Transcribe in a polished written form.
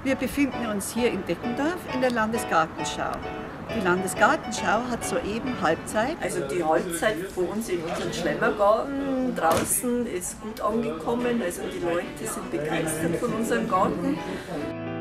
Wir befinden uns hier in Deckendorf in der Landesgartenschau. Die Landesgartenschau hat soeben Halbzeit. Also die Halbzeit bei uns in unserem Schlemmergarten draußen ist gut angekommen. Also die Leute sind begeistert von unserem Garten.